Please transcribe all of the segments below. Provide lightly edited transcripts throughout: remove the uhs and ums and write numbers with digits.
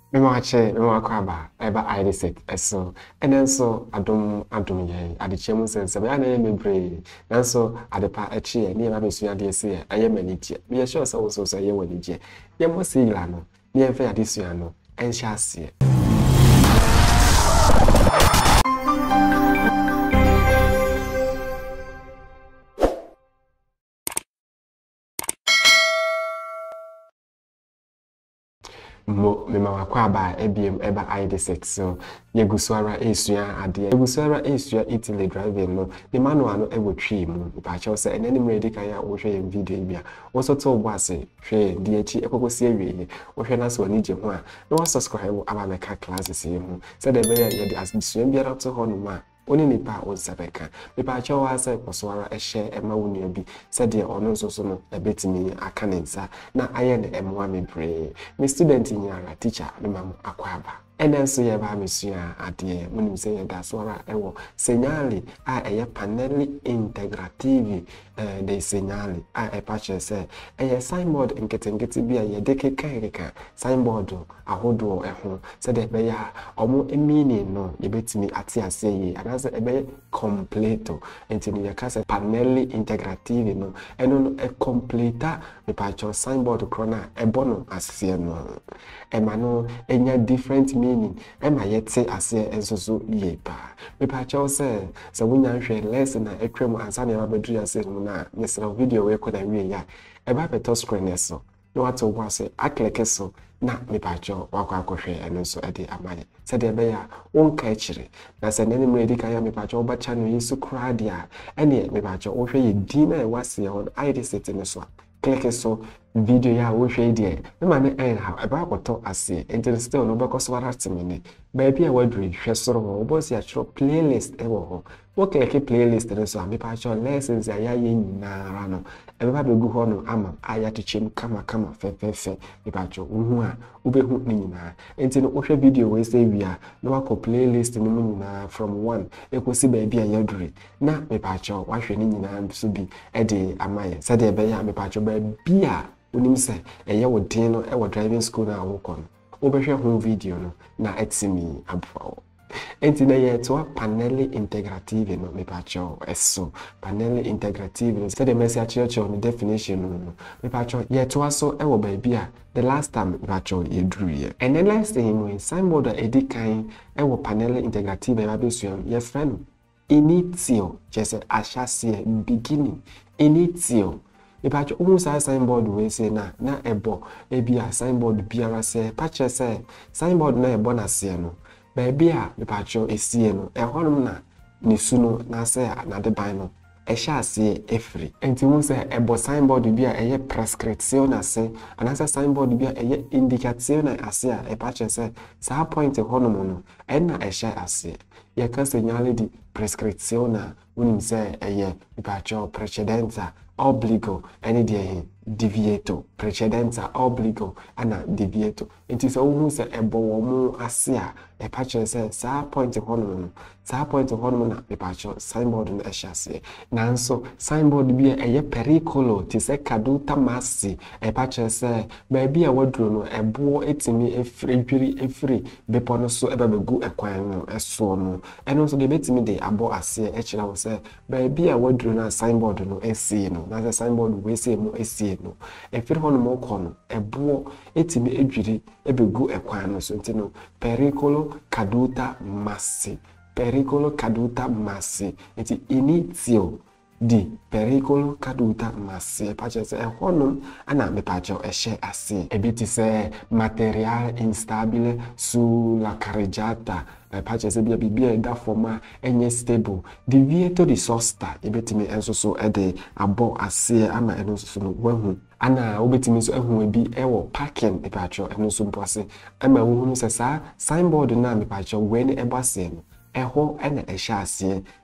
Me wache, me wakwaba, eba I eso. And then so adom ye, adichem sense, me ane me brave. Nanso adepa echi, ni ema besu ya DSC, aye manitie. Me sure so say ye wanije. Ye mo sigla no, ni enfe adisu ya no, ensha asie. Me ma wakwaba ebiem eba I6 so yegusuara esua ade yegusuara esua Italy driving no the manual no ewotwe mu ba chawo se enani mredi kan ya wo hwe yem video bia wo so to bo ase hwe di echi ekokosi awie wo hwe na so ani je ho a no wa subscribe aba meka classes yi ho se de be ye de asua biara to ho no ma oni nipa o sabeka nipa chawo ase kosoara ehye ema wonu abi se de ono so no ebetimi aka nensa na aye ne emwa mebre me student nyara teacher me mam akwaba enen so ye ba mesua ade munim se ye da so ara ewo segnali a eye PANNELLI integrativi de segnali a e pache se eye signboard nketengeti bia ye de keka signboard ahodo eho se de be ya omo emini no ye betimi ate ase ye anase ebe completo entini ye kase PANNELLI integrativi no eno no e completa me pacho signboard krona e bono ase no ema no enya different meaning ema yete ase ensoso ye pa me pacho se wunya hwe lesson na etwem ansa na babedu ase no na mesra video we ko na wie ya eba beto screen eso no wato wo se akleke so na me pacho wakwa akohwe eno so ede amaye se de be ya wonka ekire na se nene mredi kan ya me pacho ba cha no yesu kradia ene me pacho wo hwe ye di na e wase on id set no so click so video ya wo hwe die me ma ne ha eba akoto ase enti still no be ko so ara timene ba bia wadri hwe soro wo boss ya chro playlist e wo ho wo click playlist no so me pacho lessons ya ye nyinara no ebe ba begu ho no ama aya techem kama fe me pacho uhu a ubehu ni nyina enti no wo hwe video we say wi a no wa ko playlist no mu nyina from 1 ekosi ba bia ya dure na me pacho wa hwe ni nyina so bi e de amaye se de be ya me pacho ba bia unim se eye wo din no e wo driving school na wo kon obehwe ho video no na etimi abfo enti na ye to PANNELLI integrativi no me pacho eso PANNELLI integrativi no se de message church on definition no me pacho ye to aso e wo ba bia the last time me pacho ye dru ye and then last thing no signboard edikan e wo PANNELLI integrativi ba besuam ye friend Inizio just ashase beginning Inizio Ipacho umusa signboard we say na ebo ebia signboard biara se pache se signboard na ebo na se no ba bia ipacho esie no ehonum na nisuno na se na de ban no ehya ase efri enti mu se ebo signboard bia eye prescription ase anasa signboard bia eye indication ase a epache se sa point ehonum no na ehya ase ye ka segnale di prescription unim se eye ipacho precedenza obligo any day deviato precedenza obligo ana deviato enti so hu se ebo wo mu ase a e pacho se sa point hono na e pacho signboard na ehase nanso signboard bia eye pericolo ti se caduta massi e pacho se ba bia waduro no ebo etimi efri bepo no so ebabegu ekwan no eso no eno so de betimi de abo ase e kira wo se ba bia waduro na signboard no esi no na signboard we say mo esi no efiri hono mo kono ebo etimi edwiri ebegu ekwan no so ntino pericolo caduta massi eti inizio di pericolo caduta massi pace se honum ana me pacho eshe ase ebiti se materiale instabile sulla carreggiata pace se bia da forma enye stable divieto di sosta ebetimi enso so ede abo ase ama eno so no wahu ana obetimi so ehu bi ewo parking me pacho eno so mpose ama wo hunu se sa signboard na me pacho we ne ebo ase no eho ena ehya ase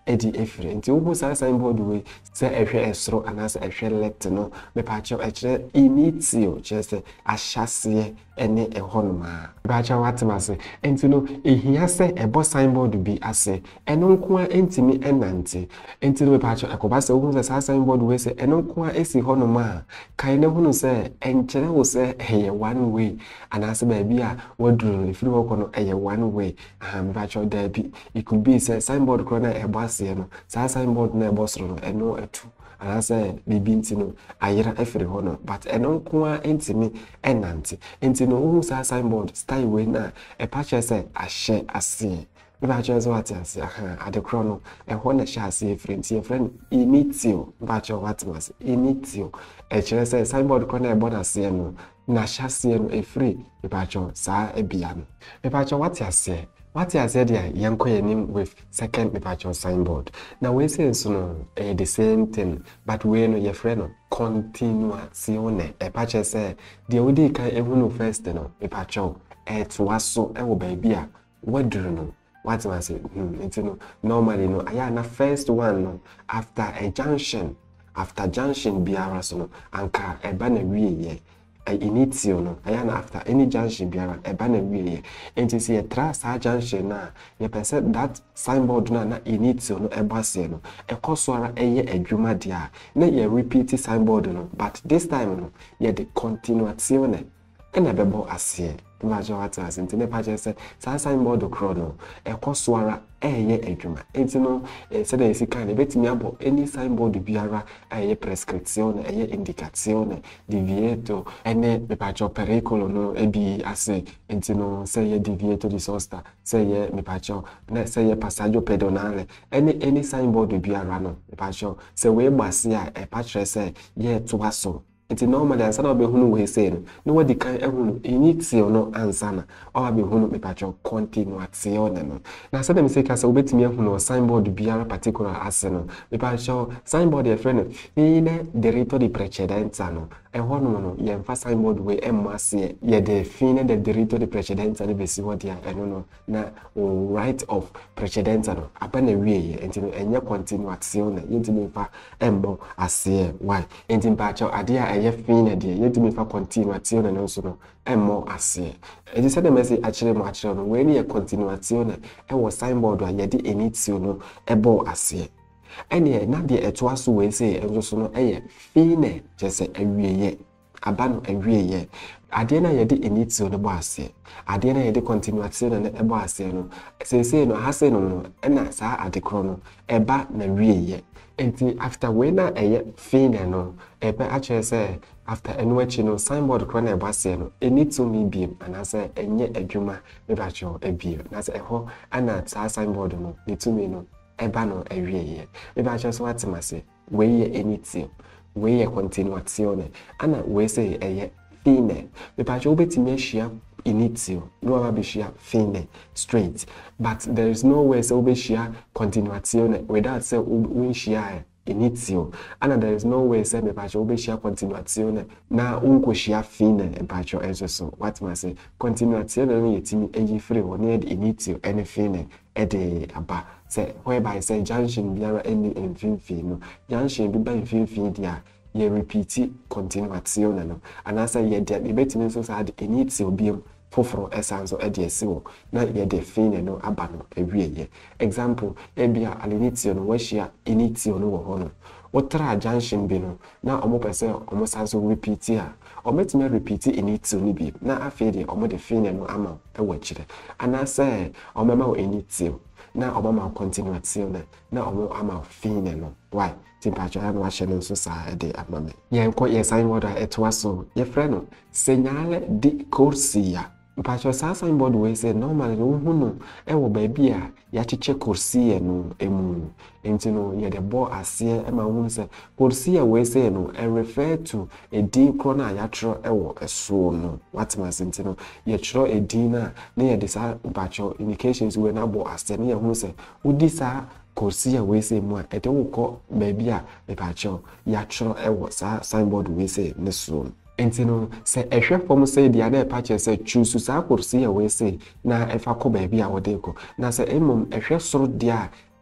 edi efiri nti wo sa signboard we se ehwe esoro anase ehwe left no me pa cho ekire initio chese ahyase ene ehonoma ba cha watemase nti no ehia se ebo signboard bi ase eno nko a entimi enante nti no me pa cho ekoba se wo sa signboard we se eno nko a esi honoma kan ne hunu se enkire wo se eye one way anase ba bi a woduru efiri wo kono eye one way me pa cho da bi it could be say signboard kro na ebo ase no sa signboard na ebo soro no eno etu anase bibi nti no ayera efiri hono but eno nko a entimi enante nti no wo sa signboard style we na e pa che se ahye ase ba cho so what ase ade kro no ho na hye ase efiri nti efiri initio ba cho what was initio e chere se signboard kro na ebo na ase no na hye ase no efiri ba cho sa ebia no ba cho what ase what I said here, yanko with second departure signboard. Now we say so the same thing, but we know your friend continuazione. A patch say the OD can even first no departure. It was so baby. What do you know? What I say? It's no normally no. I am the first one no after a junction. After junction biara so no anka e ba na wie Inizio no ayana after any junction biara eba na wie enti se yetra sa junction na ye pese that signboard na inizio no eba se no ekosora eye adwuma dia na ye repeat signboard no but this time no ye the continuazione ena bebo ase majo wata ase ne pa je se sa signboard kro no ekosora eye adwuma enti no se da esi kan betimi abo any signboard biara eye prescrizione eye indicazione divieto ene me pa cho pericolo no ebi ase enti no se ye divieto di sosta se ye me pa cho na se ye passaggio pedonale any signboard biara no me pa cho se we gbase a e pa chere se ye toaso enti normally ansa na be hunu we say no what the kan ehunu inizio no ansa na o be hunu me pa cho continuazione no na se dem say ka se obetimi ehunu signboard biara particular ase no me pa cho signboard e friend fine diritto di precedenza no ehonu no ye mfa signboard we emmase ye de fine de diritto di precedenza ne besi what ya no na right of precedenza no abana wie enti no enye continuazione yenti me fa embo ase why enti pa cho ade eye fine de yenti me fa continuazione no so no emmo ase enti se de message akire no we ni ye continuazione e wo signboard a ye de inizio no ebo ase ene na de etoaso we say enso so no eye fine jese awieye abano awieye ade na ye de inizio no bo ase ade na ye de continuazione no ebo ase no say no hase no na sa ade kro no eba na wieye enti after we na eye fine no ebe akire say after enwechi no signboard kro na eba ase no enito mi biem anase enye adwuma me ba cho ebie na se eho ana sa signboard no netumi no eba no awieye me ba cho so atemase we ye inizio we ye continuazione ana we say eye fine me pa cho obetimi ahia inizio no aba bishia fine straight but there is no way say obeshia continuazione without say winshia inizio and there is no way say me pa cho obeshia continuazione na unkoshia fine e pa cho enso so what must say continuazione no yetimi eji free one inizio any fine e de aba say whereby say junction biara any infinity no junction bi ba infinity dia ye repeat continuazione no anasa ye de betimi so sa de inizio biem foforo esanso e de esiwo na ye de fine no aba no ewieye example ebia alinizio no washia inizio no wo hono otra junction bi no na omo pese omo sanso repeat a ometime repeat inizio ni bi na afede omo de fine no ama e wachire anasa omema o inizio na obama continuazione na omo ama fine no why temperature no ahye no so sa de amame yenko ye signboard etwaso ye freno segnale di corsia mpacho sa signboard we say normally no hunu e wo ba bia ya cheche corsia no emu enti no ye de bo ase e ma hunu say corsia we say no e refer to a din krona ya tro e wo eso no what must enti no ye tro a din na ye de sa mpacho indications we na bo ase no ye hunu say udi sa Corsia we say mo ete wo ko baby a me pa cho ya tro e wo sa signboard we say ne so enti no se ehwe form say dia na e pa che say choose sa Corsia we say na e fa ko baby a wo de ko na se emom ehwe soro dia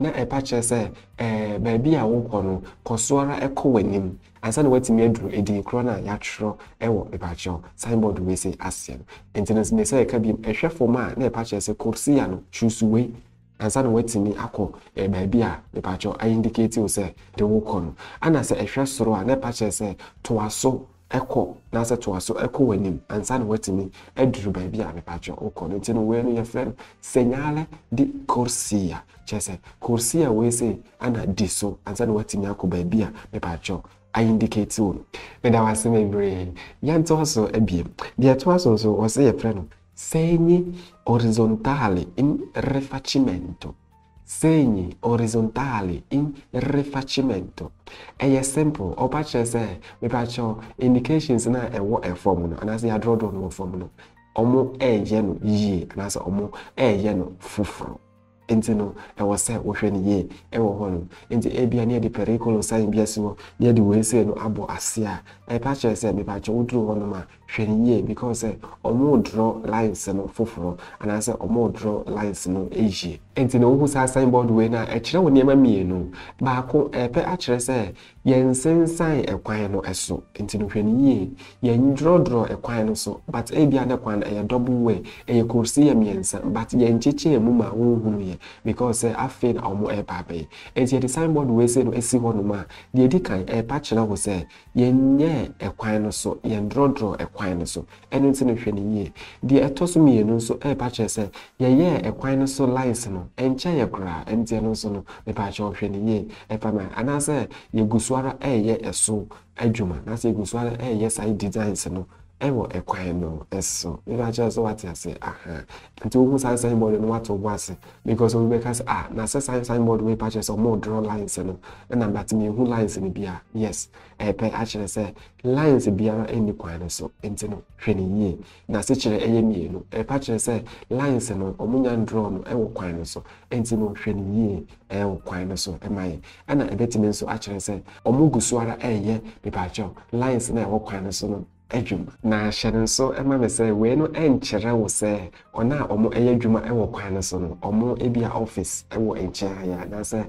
na epache say baabi a wokɔ no kɔsoara ɛkɔ w'anim ansa na watimi aduru edin kro na yɛatwerɛ ɛwɔ epache signboard we say asia enti no ne say ka bi ehwɛ fom a na epache say Corsia no choose we ansa na watimi akɔ baabi a epache indicate you say de wokɔ no ana say ehwɛ soro a na epache say toaso eko na se to aso eko wanim ansa na watimi aduru baabi a mepacho okọ no enti no we no ye friend segnale di Corsia chese Corsia we say ana diso ansa na watimi akọ baabi a mepacho I indicate you me da wase me bre yanto so ebiem de to aso so o se ye friend segni orizzontali in rifacimento. Segni orizzontali in rifacimento. Eye simple. Opache say, me pacho indications na ewo e form no. Anase ya draw no form no. Omo eye no ye. Anase omo eye no fufro. Enti no ewo say wo hwe ni ye ewo ho no. Enti ebia ne de pericolo sign biase no. Ne de we say no abo asia. E pacho say me pacho udru ho no ma hwe ni ye because omo draw lines no fufro. Anase omo draw lines no eye. Enti no hu sa signboard we na e kire wo niema mienu baako epe a kire se yen sensan ekwan no eso enti no hwe ni ye yen draw ekwan no so but e bia na kwan e double way e Corsia miensa but yen chiche mu ma wo hu ye because afen omo e babe enti the signboard we se no esi ho no ma de edi kan e pa kire wo se yen nye ekwan no so yen draw ekwan no so eno enti no hwe ni ye de etoso mienu so e pa kire se ye ekwan no so lines no enche ye kra enti no so no me pa cho hwe ni ye e pa ma anase ye gusuara ye eso adwuma na se gusuara ye side designs no ewo ekwan no eso me pa cho so what you say aha enti wo sa signboard no what to ase because we make us na se signboard we pa cho so more draw lines no na but me hu lines ni bia yes e pe a kire se lines biara eni kwan no so enti no hwe ni ye na se kire eye mienu e pa kire se lines no omunya draw no ewo kwan no so enti no hwe ni ye ewo kwan no so emaye ana ebetime so a kire se omugusuara eye me pa cho lines na ewo kwan no so no adwuma na hyere so ema me say we no enkyere wo say ona omo eye adwuma ewo kwan no so no omo ebia office ewo enkyere ya na say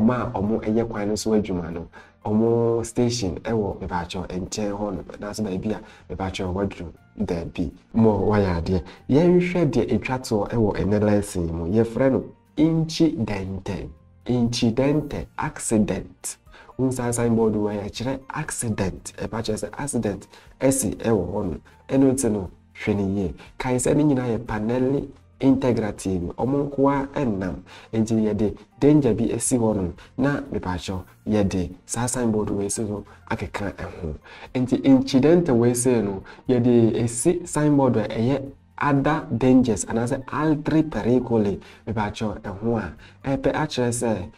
omo eye kwan no so adwuma no omo station ewo me ba cho enkyere ho no na say ba bia me ba cho wadru da bi mo waya de ye nhwe de etwato ewo lesson mo ye frɛ no incidente accident unsa signboard we ya kire accident e pa kire accident esi ewo hono eno ntino hwe ni ye kai se ni nyina ye PANNELLI INTEGRATIVI omonkoa ennam enti ye de danger bi esi hono na me pa cho ye de sa signboard we so akeka eho enti incident we se no ye de esi signboard eye other dangers and as altri pericoli me pa cho eho a epe a kire se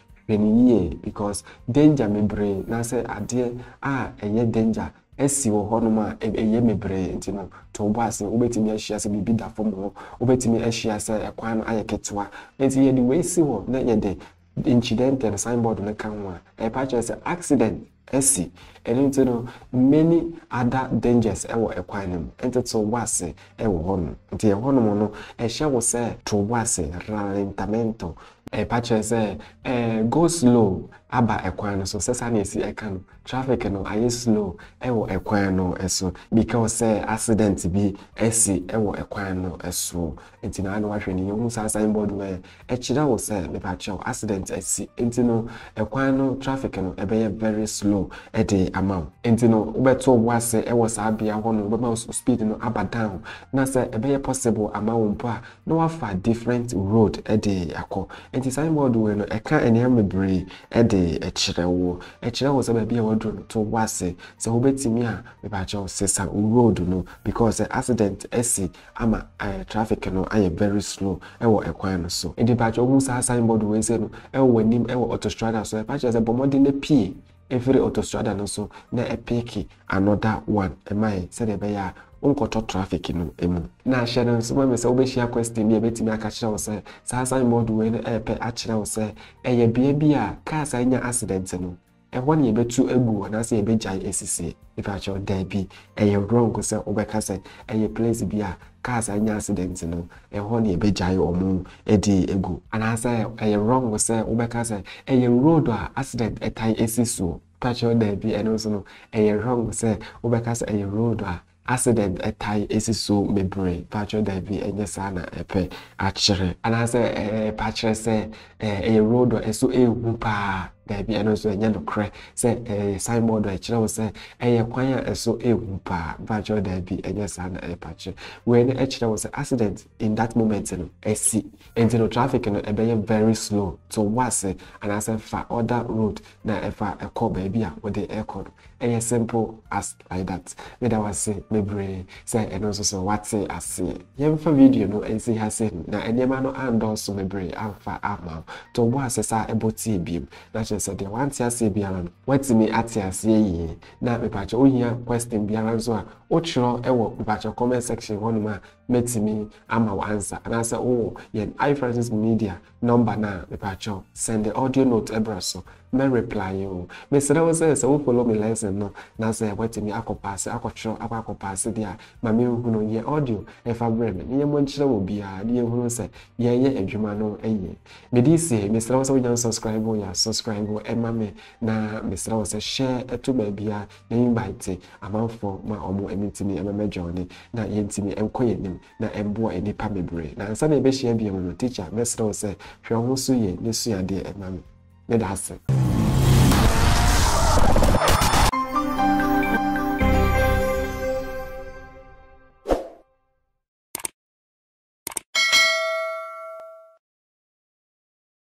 ye because danger me brain na say ade eye danger esi wo honoma eye me brain ntino to bo ase obetimi ahia se bibi da fom ho obetimi ahia se ekwan no aye ketwa enti ye di we si ho na ye de incident and signboard na kanwa e pa say accident esi ntino many other dangers ewo ekwan no enti to bo ase ewo hono enti ye hono no ehia wo se to bo ase rallentamento e patche say go slow aba ekwan no so sesa na esi ekan traffic no aye slow ewo ekwan no eso because say accident bi esi ewo ekwan no eso enti na wahwe ni hu sa signboard we e kira wo say me patche accident esi enti no ekwan no traffic no ebe very slow e dey amount enti no ubeto wase ewo sa bia ho no be speed no aba down na say ebe possible amount mpo a no wafa different road e dey akọ enti signboard we no eka eniam mebre e dey echirewo se ba bia wodro to wase se obetimi a me ba cho sesa road no because accident esi ama traffic no aye very slow ewo ekwan no so enti ba cho hu sa signboard we se no ewo wanim ewo autostrada so e ba cho se bomodi na pie every autostrada no so na epiki another one emai se de be ya unkoto traffic no emu na hyere nso ma me se obehia question bi ebetimi aka kire wo se sa signboard we no epe a kire wo se eye bia a car sa nya accident no one ye be too egu and I say be jai SCC if I show there be a wrong say obekase a place be a cars and accidents no one ye be jai or moon edi egu and I say a wrong say obekase a road accident a tie SCC patcho there be and also no a wrong say obekase a road accident a tie SCC mebre patcho there be and sana a pe actually and I say a patcher say a road or so a whoopa there be and also a yellow crack say signboard or a say a choir so a whoopa patcho there be and sana a patcher when the was an accident in that moment I see and the traffic and a very slow so was it and I said for other road now if I call baby with the air code as simple as like that when I was say maybe say and also so what say I see you for video no and see has said now and man no and also maybe alpha amount to was say about TB that just said the one say biaran what me at ya say na me patch o hia question biaran so a o chiro e wo patch comment section one ma metimi ama answer and I say oh yeah iFrancis media number na me patch send the audio note ebraso me reply you me say we follow me lesson no na say what me akopase akotro akopase dia ma me hu no ye audio e fa bre me ye mo nchire wo bia ye hu say ye adwuma no eye me di say me say we jan subscribe ya subscribe e ma me na me say share to ba bia na invite amanfo ma omo emitimi e ma journey na ye ntimi enkoye nim na embo enipa mebre na nsa na e be share bia mo teacher me say hwe ho so ye ne so ya de e ma me that's it.